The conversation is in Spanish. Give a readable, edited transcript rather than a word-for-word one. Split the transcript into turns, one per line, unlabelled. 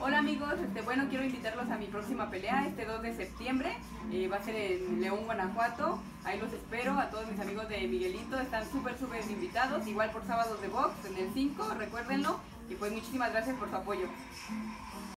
Hola amigos, bueno, quiero invitarlos a mi próxima pelea este 2 de septiembre. Va a ser en León, Guanajuato. Ahí los espero, a todos mis amigos de Miguelito, están súper invitados. Igual por sábados de box en el 5, recuérdenlo. Y pues muchísimas gracias por su apoyo.